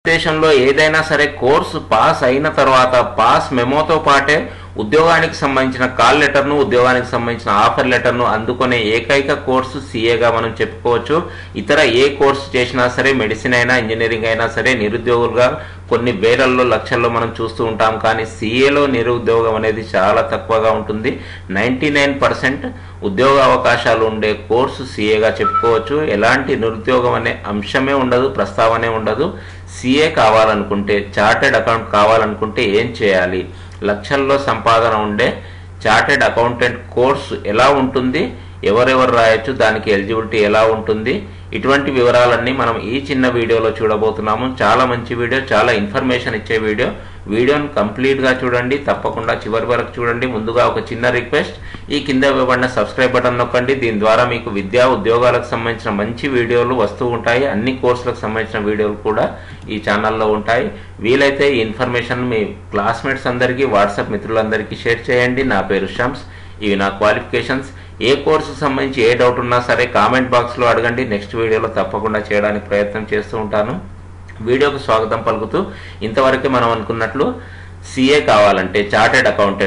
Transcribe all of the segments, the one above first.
దేశంలో ఏదైనా సరే కోర్సు పాస్ అయిన తర్వాత పాస్ మెమోతో పాటే ఉద్యోగానికి సంబంధించిన కాల్ లెటర్ను, ఉద్యోగానికి సంబంధించిన ఆఫర్ లెటర్ను అందుకునే ఏకైక కోర్సు సీఏగా మనం చెప్పుకోవచ్చు. ఇతర ఏ కోర్సు చేసినా సరే, మెడిసిన్ అయినా ఇంజనీరింగ్ అయినా సరే, నిరుద్యోగులుగా కొన్ని వేలల్లో లక్షల్లో మనం చూస్తూ ఉంటాం. కానీ సీఏలో నిరుద్యోగం అనేది చాలా తక్కువగా ఉంటుంది. 99% ఉద్యోగ అవకాశాలు ఉండే కోర్సు సీఏగా చెప్పుకోవచ్చు. ఎలాంటి నిరుద్యోగం అనే అంశమే ఉండదు, ప్రస్తావనే ఉండదు. సీఏ కావాలనుకుంటే, చార్టెడ్ అకౌంట్ కావాలనుకుంటే ఏం చేయాలి, లక్షల్లో సంపాదన ఉండే చార్టెడ్ అకౌంటెంట్ కోర్సు ఎలా ఉంటుంది, ఎవరెవరు రాయొచ్చు, దానికి ఎలిజిబిలిటీ ఎలా ఉంటుంది, ఇటువంటి వివరాలన్నీ మనం ఈ చిన్న వీడియోలో చూడబోతున్నాము. చాలా మంచి వీడియో, చాలా ఇన్ఫర్మేషన్ ఇచ్చే వీడియో. వీడియోని కంప్లీట్గా చూడండి, తప్పకుండా చివరి వరకు చూడండి. ముందుగా ఒక చిన్న రిక్వెస్ట్, ఈ కింద ఇవ్వబడిన సబ్స్క్రైబ్ బటన్ నొక్కండి. దీని ద్వారా మీకు విద్యా ఉద్యోగాలకు సంబంధించిన మంచి వీడియోలు వస్తూ ఉంటాయి. అన్ని కోర్సులకు సంబంధించిన వీడియోలు కూడా ఈ ఛానల్లో ఉంటాయి. వీలైతే ఈ ఇన్ఫర్మేషన్ మీ క్లాస్మేట్స్ అందరికీ, వాట్సాప్ మిత్రులందరికీ షేర్ చేయండి. నా పేరు షమ్స్, ఇవి నా క్వాలిఫికేషన్స్. ఏ కోర్సుకు సంబంధించి ఏ డౌట్ ఉన్నా సరే కామెంట్ బాక్స్లో అడగండి. నెక్స్ట్ వీడియోలో తప్పకుండా చేయడానికి ప్రయత్నం చేస్తూ ఉంటాను. వీడియోకు స్వాగతం పలుకుతూ, ఇంతవరకే మనం అనుకున్నట్లు సీఏ కావాలంటే చార్టెడ్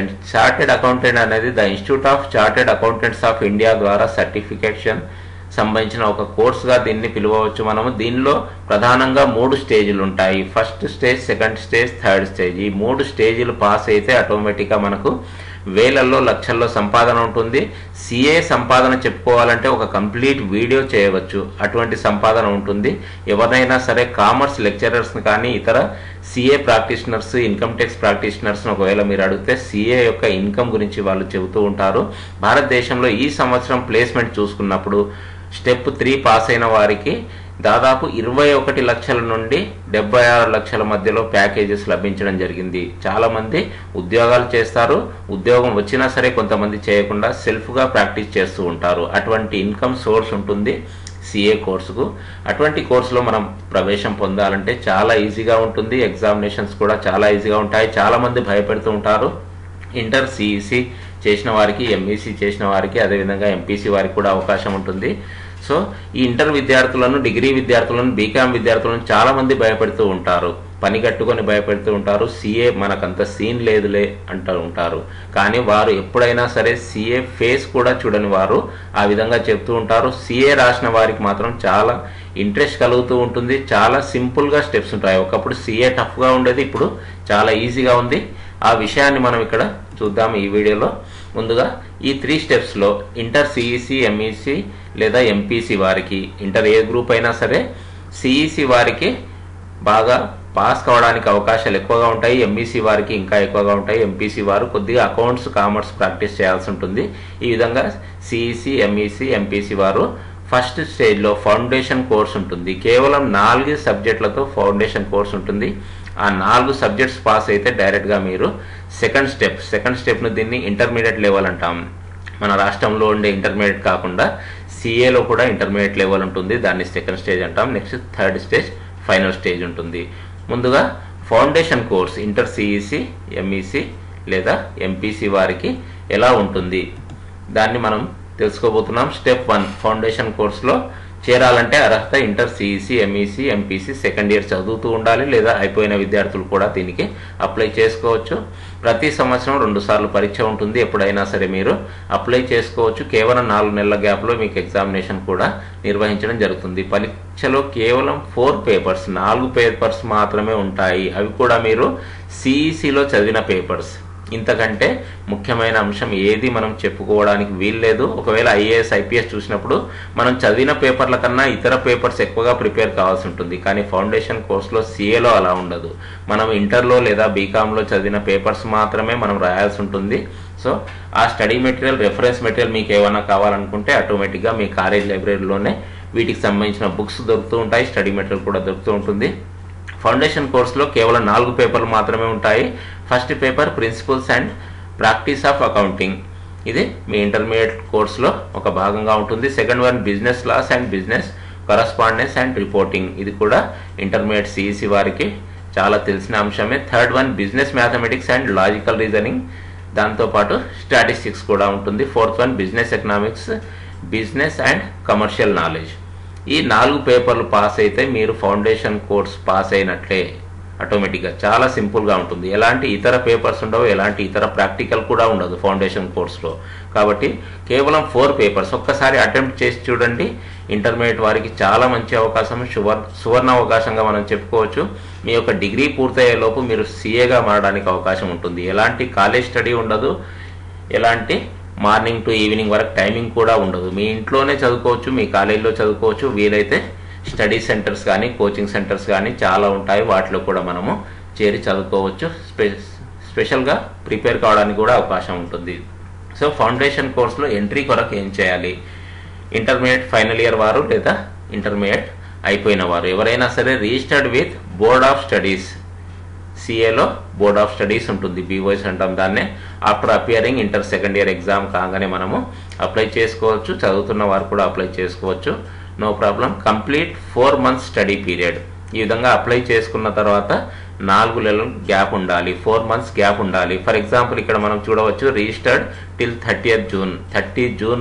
అకౌంటెంట్ అనేది the institute of chartered accountants of India ద్వారా సర్టిఫికేషన్ సంబంధించిన ఒక కోర్సుగా దీన్ని పిలవచ్చు. మనము దీనిలో ప్రధానంగా 3 స్టేజ్లు ఉంటాయి. First stage, second stage, third stage. ఈ 3 స్టేజీలు పాస్ అయితే ఆటోమేటిక్గా మనకు వేలల్లో లక్షల్లో సంపాదన ఉంటుంది. సీఏ సంపాదన చెప్పుకోవాలంటే ఒక కంప్లీట్ వీడియో చేయవచ్చు, అటువంటి సంపాదన ఉంటుంది. ఎవరైనా సరే కామర్స్ లెక్చరర్స్ని కానీ ఇతర సీఏ ప్రాక్టీషనర్స్, ఇన్కమ్ ట్యాక్స్ ప్రాక్టీషనర్స్ని ఒకవేళ మీరు అడిగితే సీఏ యొక్క ఇన్కమ్ గురించి వాళ్ళు చెబుతూ ఉంటారు. భారతదేశంలో ఈ సంవత్సరం ప్లేస్మెంట్ చూసుకున్నప్పుడు స్టెప్ 3 పాస్ అయిన వారికి దాదాపు 21 లక్షల నుండి 76 లక్షల మధ్యలో ప్యాకేజెస్ లభించడం జరిగింది. చాలామంది ఉద్యోగాలు చేస్తారు, ఉద్యోగం వచ్చినా సరే కొంతమంది చేయకుండా సెల్ఫ్గా ప్రాక్టీస్ చేస్తూ ఉంటారు. అటువంటి ఇన్కమ్ సోర్స్ ఉంటుంది సీఏ కోర్సుకు. అటువంటి కోర్సులో మనం ప్రవేశం పొందాలంటే చాలా ఈజీగా ఉంటుంది. ఎగ్జామినేషన్స్ కూడా చాలా ఈజీగా ఉంటాయి. చాలామంది భయపెడుతూ ఉంటారు. ఇంటర్ సిఈసి చేసిన వారికి, ఎంఈసి చేసిన వారికి, అదేవిధంగా ఎంపీసీ వారికి కూడా అవకాశం ఉంటుంది. సో ఈ ఇంటర్ విద్యార్థులను, డిగ్రీ విద్యార్థులను, బీకామ్ విద్యార్థులను చాలామంది భయపెడుతూ ఉంటారు, పని కట్టుకొని భయపెడుతూ ఉంటారు. సీఏ మనకంత సీన్ లేదులే అంటూ ఉంటారు. కానీ వారు ఎప్పుడైనా సరే సీఏ ఫేస్ కూడా చూడని వారు ఆ విధంగా చెప్తూ ఉంటారు. సీఏ రాసిన వారికి మాత్రం చాలా ఇంట్రెస్ట్ కలుగుతూ ఉంటుంది. చాలా సింపుల్గా స్టెప్స్ ఉంటాయి. ఒకప్పుడు సీఏ టఫ్గా ఉండేది, ఇప్పుడు చాలా ఈజీగా ఉంది. ఆ విషయాన్ని మనం ఇక్కడ చూద్దాం ఈ వీడియోలో. ముందుగా ఈ 3 స్టెప్స్లో ఇంటర్ సిఈసి, ఎంఈసి లేదా ఎంపీసీ వారికి, ఇంటర్ ఏ గ్రూప్ అయినా సరే, సిఈసి వారికి బాగా పాస్ కావడానికి అవకాశాలు ఎక్కువగా ఉంటాయి. ఎంఈసి వారికి ఇంకా ఎక్కువగా ఉంటాయి. ఎంపీసీ వారు కొద్దిగా అకౌంట్స్, కామర్స్ ప్రాక్టీస్ చేయాల్సి ఉంటుంది. ఈ విధంగా సిఈసి, ఎంఈసి, ఎంపీసీ వారు ఫస్ట్ స్టేజ్లో ఫౌండేషన్ కోర్స్ ఉంటుంది. కేవలం 4 సబ్జెక్టులతో ఫౌండేషన్ కోర్స్ ఉంటుంది. ఆ 4 సబ్జెక్ట్స్ పాస్ అయితే డైరెక్ట్గా మీరు సెకండ్ స్టెప్ను దీన్ని ఇంటర్మీడియట్ లెవెల్ అంటాం. మన రాష్ట్రంలో ఉండే ఇంటర్మీడియట్ కాకుండా సీఏలో కూడా ఇంటర్మీడియట్ లెవెల్ ఉంటుంది, దాన్ని సెకండ్ స్టేజ్ అంటాం. Next third stage, final stage ఉంటుంది. ముందుగా foundation course inter CEC, MEC లేదా ఎంపీసీ వారికి ఎలా ఉంటుంది దాన్ని మనం తెలుసుకోబోతున్నాం. స్టెప్ 1, ఫౌండేషన్ కోర్సులో చేరాలంటే అర్హత inter CEC, MEC, MPC second year చదువుతూ ఉండాలి, లేదా అయిపోయిన విద్యార్థులు కూడా దీనికి అప్లై చేసుకోవచ్చు. ప్రతి సంవత్సరం 2 సార్లు పరీక్ష ఉంటుంది. ఎప్పుడైనా సరే మీరు అప్లై చేసుకోవచ్చు. కేవలం 4 నెలల గ్యాప్లో మీకు ఎగ్జామినేషన్ కూడా నిర్వహించడం జరుగుతుంది. పరీక్షలో కేవలం 4 పేపర్స్, 4 పేపర్స్ మాత్రమే ఉంటాయి. అవి కూడా మీరు సిఈసిలో చదివిన పేపర్స్. ఇంతకంటే ముఖ్యమైన అంశం ఏది మనం చెప్పుకోవడానికి వీల్లేదు. ఒకవేళ ఐఏఎస్, ఐపీఎస్ చూసినప్పుడు మనం చదివిన పేపర్ల కన్నా ఇతర పేపర్స్ ఎక్కువగా ప్రిపేర్ కావాల్సి ఉంటుంది. కానీ ఫౌండేషన్ కోర్సులో సీఏలో అలా ఉండదు. మనం ఇంటర్లో లేదా బీకామ్లో చదివిన పేపర్స్ మాత్రమే మనం రాయాల్సి ఉంటుంది. సో ఆ స్టడీ మెటీరియల్, రెఫరెన్స్ మెటీరియల్ మీకు ఏమైనా కావాలనుకుంటే ఆటోమేటిక్గా మీ కాలేజ్ లైబ్రరీలోనే వీటికి సంబంధించిన బుక్స్ దొరుకుతూ ఉంటాయి, స్టడీ మెటీరియల్ కూడా దొరుకుతూ ఉంటుంది. ఫౌండేషన్ కోర్సులో కేవలం 4 పేపర్లు మాత్రమే ఉంటాయి. First paper principles and practice of accounting, ఇది మీ ఇంటర్మీడియట్ కోర్సులో ఒక భాగంగా ఉంటుంది. Second one business laws and business correspondence and reporting, ఇది కూడా ఇంటర్మీడియట్ సిఈసి వారికి చాలా తెలిసిన అంశమే. Third one business mathematics and logical reasoning, దాంతోపాటు స్టాటిస్టిక్స్ కూడా ఉంటుంది. Fourth one business economics, business and commercial knowledge, ఈ 4 పేపర్లు పాస్ అయితే మీరు ఫౌండేషన్ కోర్స్ పాస్ అయినట్లే ఆటోమేటిక్గా. చాలా సింపుల్గా ఉంటుంది. ఎలాంటి ఇతర పేపర్స్ ఉండవు, ఎలాంటి ఇతర ప్రాక్టికల్ కూడా ఉండదు ఫౌండేషన్ కోర్స్లో. కాబట్టి కేవలం 4 పేపర్స్ ఒక్కసారి అటెంప్ట్ చేసి చూడండి. ఇంటర్మీడియట్ వారికి చాలా మంచి అవకాశం, సువర్ణ అవకాశంగా మనం చెప్పుకోవచ్చు. మీ యొక్క డిగ్రీ పూర్తయ్యే లోపు మీరు సీఏగా మారడానికి అవకాశం ఉంటుంది. ఎలాంటి కాలేజ్ స్టడీ ఉండదు, ఎలాంటి మార్నింగ్ టు ఈవినింగ్ వరకు టైమింగ్ కూడా ఉండదు. మీ ఇంట్లోనే చదువుకోవచ్చు, మీ కాలేజీలో చదువుకోవచ్చు. వీలైతే స్టడీ సెంటర్స్ కానీ కోచింగ్ సెంటర్స్ కానీ చాలా ఉంటాయి, వాటిలో కూడా మనము చేరి చదువుకోవచ్చు. స్పెషల్గా ప్రిపేర్ కావడానికి కూడా అవకాశం ఉంటుంది. సో ఫౌండేషన్ కోర్సులో ఎంట్రీ కొరకు ఏం చేయాలి? ఇంటర్మీడియట్ ఫైనల్ ఇయర్ వారు లేదా ఇంటర్మీడియట్ అయిపోయిన వారు ఎవరైనా సరే registered with board of studies, సిఏలో బోర్డ్ ఆఫ్ స్టడీస్ ఉంటుంది, బీఓఎస్ అంటాం దాన్నే. After appearing inter second year exam కాగానే మనము అప్లై చేసుకోవచ్చు. చదువుతున్న వారు కూడా అప్లై చేసుకోవచ్చు, no problem. Complete 4 months study period. ఈ విధంగా అప్లై చేసుకున్న తర్వాత 4 నెలలు గ్యాప్ ఉండాలి, 4 months గ్యాప్ ఉండాలి. ఫర్ ఎగ్జాంపుల్ ఇక్కడ మనం చూడవచ్చు registered till 30th June. 30 June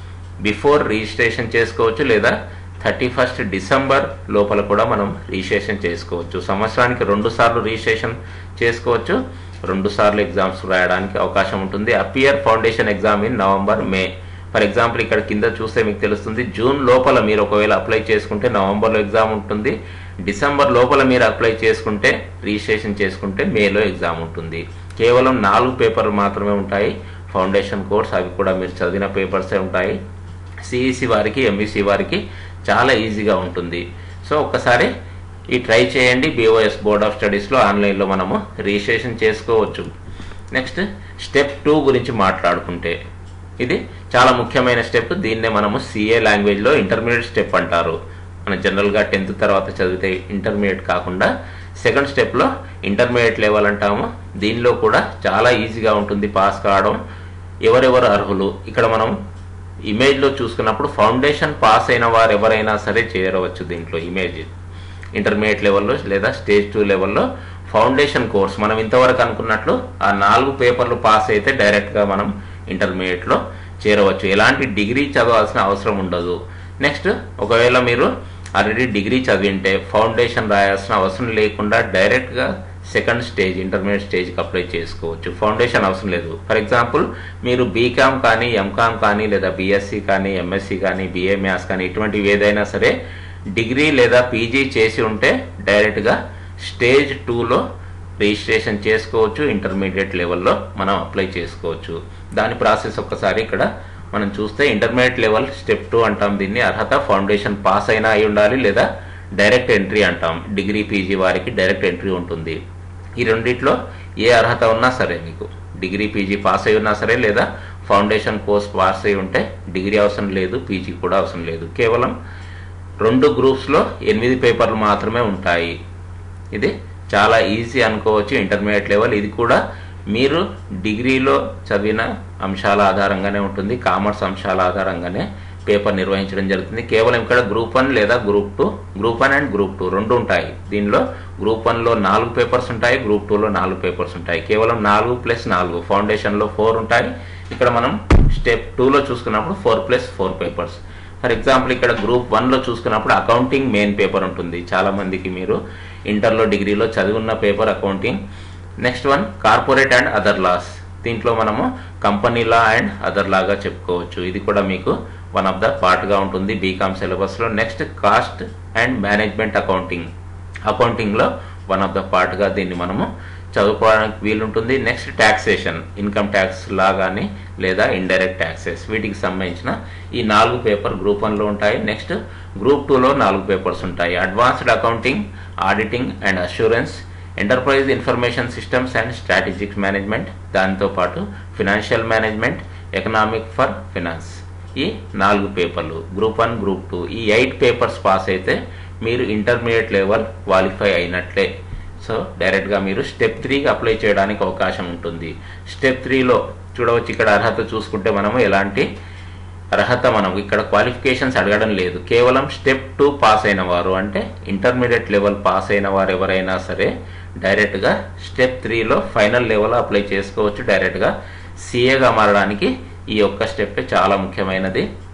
before registration చేసుకోవచ్చు, లేదా 31st December లోపల కూడా మనం రిజిస్ట్రేషన్ చేసుకోవచ్చు. సంవత్సరానికి 2 సార్లు రిజిస్ట్రేషన్ చేసుకోవచ్చు, 2 సార్లు ఎగ్జామ్స్ రాయడానికి అవకాశం ఉంటుంది. Appear foundation exam in November, May. For example ఇక్కడ కింద చూస్తే మీకు తెలుస్తుంది, జూన్ లోపల మీరు ఒకవేళ అప్లై చేసుకుంటే నవంబర్లో ఎగ్జామ్ ఉంటుంది, డిసెంబర్ లోపల మీరు అప్లై చేసుకుంటే రిజిస్ట్రేషన్ చేసుకుంటే మేలో ఎగ్జామ్ ఉంటుంది. కేవలం 4 పేపర్లు మాత్రమే ఉంటాయి ఫౌండేషన్ కోర్స్, అవి కూడా మీరు చదివిన పేపర్సే ఉంటాయి. సిఈసి వారికి, ఎంఈసి వారికి చాలా ఈజీగా ఉంటుంది. సో ఒక్కసారి ఈ ట్రై చేయండి. బీఓఎస్ బోర్డ్ ఆఫ్ స్టడీస్లో ఆన్లైన్లో మనము రిజిస్ట్రేషన్ చేసుకోవచ్చు. నెక్స్ట్ స్టెప్ 2 గురించి మాట్లాడుకుంటే, ఇది చాలా ముఖ్యమైన స్టెప్. దీన్నే మనము సిఏ లాంగ్వేజ్లో ఇంటర్మీడియట్ స్టెప్ అంటారు. మనం జనరల్గా 10th తర్వాత చదివితే ఇంటర్మీడియట్ కాకుండా సెకండ్ స్టెప్లో ఇంటర్మీడియట్ లెవెల్ అంటాము. దీనిలో కూడా చాలా ఈజీగా ఉంటుంది పాస్ కావడం. ఎవరెవరు అర్హులు? ఇక్కడ మనం ఇమేజ్లో చూసుకున్నప్పుడు ఫౌండేషన్ పాస్ అయిన వారు ఎవరైనా సరే చేరవచ్చు. దీంట్లో ఇమేజ్ ఇంటర్మీడియట్ లెవెల్లో లేదా స్టేజ్ 2 లెవెల్లో ఫౌండేషన్ కోర్స్ మనం ఇంతవరకు అనుకున్నట్లు ఆ 4 పేపర్లు పాస్ అయితే డైరెక్ట్గా మనం ఇంటర్మీడియట్లో చేరవచ్చు. ఎలాంటి డిగ్రీ చదవాల్సిన అవసరం ఉండదు. నెక్స్ట్ ఒకవేళ మీరు ఆల్రెడీ డిగ్రీ చదివింటే ఫౌండేషన్ రాయాల్సిన అవసరం లేకుండా డైరెక్ట్గా సెకండ్ స్టేజ్ ఇంటర్మీడియట్ స్టేజ్కి అప్లై చేసుకోవచ్చు. ఫౌండేషన్ అవసరం లేదు. ఫర్ ఎగ్జాంపుల్ మీరు బీకామ్ కానీ, ఎంకామ్ కానీ, లేదా బీఎస్సీ కానీ, ఎంఎస్సీ కానీ, బీఏ మ్యాథ్స్ కానీ ఇటువంటివి ఏదైనా సరే డిగ్రీ లేదా పీజీ చేసి ఉంటే డైరెక్ట్గా స్టేజ్ 2లో రిజిస్ట్రేషన్ చేసుకోవచ్చు. ఇంటర్మీడియట్ లెవెల్లో మనం అప్లై చేసుకోవచ్చు. దాని ప్రాసెస్ ఒక్కసారి ఇక్కడ మనం చూస్తే ఇంటర్మీడియట్ లెవెల్ స్టెప్ 2 అంటాం దీన్ని. అర్హత ఫౌండేషన్ పాస్ అయినా అయి ఉండాలి, లేదా డైరెక్ట్ ఎంట్రీ అంటాం. డిగ్రీ పీజీ వారికి డైరెక్ట్ ఎంట్రీ ఉంటుంది. ఈ రెండిట్లో ఏ అర్హత ఉన్నా సరే, మీకు డిగ్రీ పీజీ పాస్ అయి ఉన్నా సరే, లేదా ఫౌండేషన్ కోర్స్ పాస్ అయి ఉంటే డిగ్రీ అవసరం లేదు, పీజీ కూడా అవసరం లేదు. కేవలం 2 గ్రూప్స్లో 8 పేపర్లు మాత్రమే ఉంటాయి. ఇది చాలా ఈజీ అనుకోవచ్చు ఇంటర్మీడియట్ లెవెల్. ఇది కూడా మీరు డిగ్రీలో చదివిన అంశాల ఆధారంగానే ఉంటుంది, కామర్స్ అంశాల ఆధారంగానే పేపర్ నిర్వహించడం జరుగుతుంది. కేవలం ఇక్కడ గ్రూప్ 1 లేదా గ్రూప్ 2, గ్రూప్ 1 అండ్ గ్రూప్ 2 రెండు ఉంటాయి. దీనిలో గ్రూప్ 1లో 4 పేపర్స్ ఉంటాయి, గ్రూప్ 2లో 4 పేపర్స్ ఉంటాయి. కేవలం 4 + 4, ఫౌండేషన్లో 4 ఉంటాయి. ఇక్కడ మనం స్టెప్ 2లో చూసుకున్నప్పుడు 4 + 4 పేపర్స్. ఫర్ ఎగ్జాంపుల్ ఇక్కడ గ్రూప్ 1లో చూసుకున్నప్పుడు అకౌంటింగ్ మెయిన్ పేపర్ ఉంటుంది. చాలా మందికి మీరు ఇంటర్లో డిగ్రీలో చదివిన పేపర్ అకౌంటింగ్. Next one corporate and other laws. దీంట్లో మనము కంపెనీ లా అండ్ అదర్ లాగా చెప్పుకోవచ్చు. ఇది కూడా మీకు వన్ ఆఫ్ ద పార్ట్గా ఉంటుంది బీకామ్ సిలబస్లో. నెక్స్ట్ కాస్ట్ అండ్ మేనేజ్మెంట్ అకౌంటింగ్లో వన్ ఆఫ్ ద పార్ట్గా దీన్ని మనము చదువుకోవడానికి వీలుంటుంది. Next taxation, income tax law కానీ లేదా ఇండైరెక్ట్ ట్యాక్సెస్, వీటికి సంబంధించిన ఈ 4 పేపర్ గ్రూప్ 1లో ఉంటాయి. నెక్స్ట్ గ్రూప్ 2లో 4 పేపర్స్ ఉంటాయి. Advanced accounting, auditing and assurance, enterprise information systems and strategic management, దాంతోపాటు financial management, economic for finance. ఈ 4 పేపర్లు గ్రూప్ 1, గ్రూప్ 2, ఈ 8 పేపర్స్ పాస్ అయితే మీరు ఇంటర్మీడియట్ లెవెల్ క్వాలిఫై అయినట్లే. సో డైరెక్ట్గా మీరు స్టెప్ 3కి అప్లై చేయడానికి అవకాశం ఉంటుంది. స్టెప్ 3లో చూడవచ్చు, ఇక్కడ అర్హత చూసుకుంటే మనము ఎలాంటి అర్హత మనం ఇక్కడ క్వాలిఫికేషన్స్ అడగడం లేదు. కేవలం స్టెప్ 2 పాస్ అయిన వారు, అంటే ఇంటర్మీడియట్ లెవెల్ పాస్ అయిన వారు ఎవరైనా సరే డైరెక్ట్గా స్టెప్ 3లో ఫైనల్ లెవెల్ అప్లై చేసుకోవచ్చు. డైరెక్ట్గా సిఏగా మారడానికి ఈ ఒక్క స్టెప్ చాలా ముఖ్యమైనది.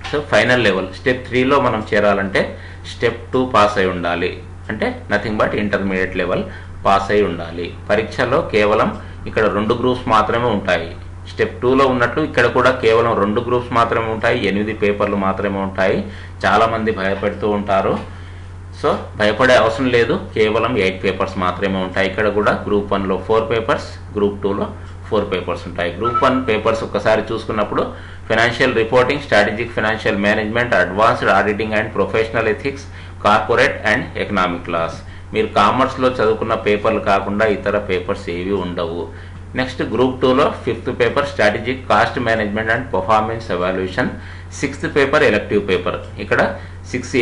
సో ఫైనల్ లెవెల్ స్టెప్ 3లో మనం చేరాలంటే స్టెప్ 2 పాస్ అయి ఉండాలి, అంటే nothing but intermediate level pass అయి ఉండాలి. పరీక్షలో కేవలం ఇక్కడ 2 గ్రూప్స్ మాత్రమే ఉంటాయి. స్టెప్ 2లో ఉన్నట్లు ఇక్కడ కూడా కేవలం 2 గ్రూప్స్ మాత్రమే ఉంటాయి, 8 పేపర్లు మాత్రమే ఉంటాయి. చాలామంది భయపడుతూ ఉంటారు. సో భయపడే అవసరం లేదు, కేవలం 8 పేపర్స్ మాత్రమే ఉంటాయి. ఇక్కడ కూడా గ్రూప్ 1లో 4 పేపర్స్, గ్రూప్ 2లో 4 పేపర్స్ ఉంటాయి. గ్రూప్ 1 పేపర్స్ ఒక్కసారి చూసుకున్నప్పుడు financial reporting, strategic financial management, advanced auditing and professional ethics, corporate and economic laws. మీరు కామర్స్లో చదువుకున్న పేపర్లు కాకుండా ఇతర పేపర్స్ ఏవి ఉండవు. నెక్స్ట్ గ్రూప్ 2లో 5th paper strategic cost management and performance evaluation, 6th paper elective paper. ఇక్కడ 6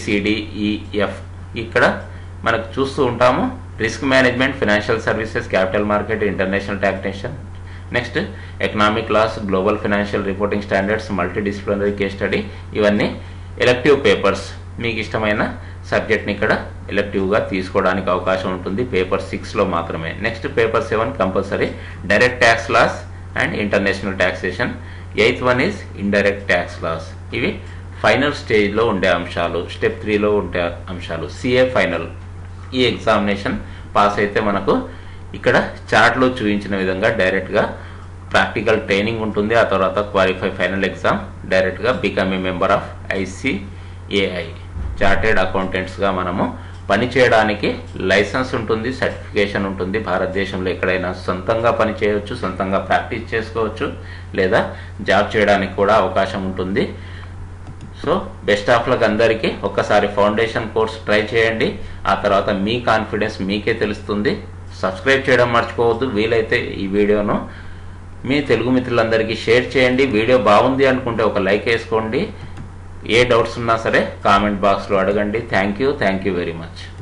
ABCDEF ఇక్కడ మనకు చూస్తూ ఉంటాము. Risk management, financial services, capital market, international taxation. Next economic laws, global financial reporting standards, multi disciplinary case study. ఇవన్నీ elective papers. మీకు ఇష్టమైన సబ్జెక్ట్ని ఇక్కడ ఎలెక్టివ్గా తీసుకోవడానికి అవకాశం ఉంటుంది పేపర్ 6లో మాత్రమే. Next paper 7 compulsory direct tax laws and international taxation. 8th one is indirect tax laws. ఇవి ఫైనల్ స్టేజ్లో ఉండే అంశాలు, స్టెప్ 3లో ఉండే అంశాలు. CA ఫైనల్. ఈ ఎగ్జామినేషన్ పాస్ అయితే మనకు ఇక్కడ చార్ట్లో చూపించిన విధంగా డైరెక్ట్గా ప్రాక్టికల్ ట్రైనింగ్ ఉంటుంది. ఆ తర్వాత క్వాలిఫై ఫైనల్ ఎగ్జామ్, డైరెక్ట్గా become a member of ICAI chartered అకౌంటెంట్స్గా మనము పనిచేయడానికి లైసెన్స్ ఉంటుంది, సర్టిఫికేషన్ ఉంటుంది. భారతదేశంలో ఎక్కడైనా సొంతంగా పని చేయవచ్చు, సొంతంగా ప్రాక్టీస్ చేసుకోవచ్చు, లేదా జాబ్ చేయడానికి కూడా అవకాశం ఉంటుంది. సో బెస్ట్ ఆఫ్ లక్ అందరికీ. ఒక్కసారి ఫౌండేషన్ కోర్స్ ట్రై చేయండి, ఆ తర్వాత మీ కాన్ఫిడెన్స్ మీకే తెలుస్తుంది. సబ్స్క్రైబ్ చేయడం మర్చిపోవద్దు. వీలైతే ఈ వీడియోను మీ తెలుగు మిత్రులందరికీ షేర్ చేయండి. వీడియో బాగుంది అనుకుంటే ఒక లైక్ వేసుకోండి. ఏ డౌట్స్ ఉన్నా సరే కామెంట్ బాక్స్లో అడగండి. Thank you very much.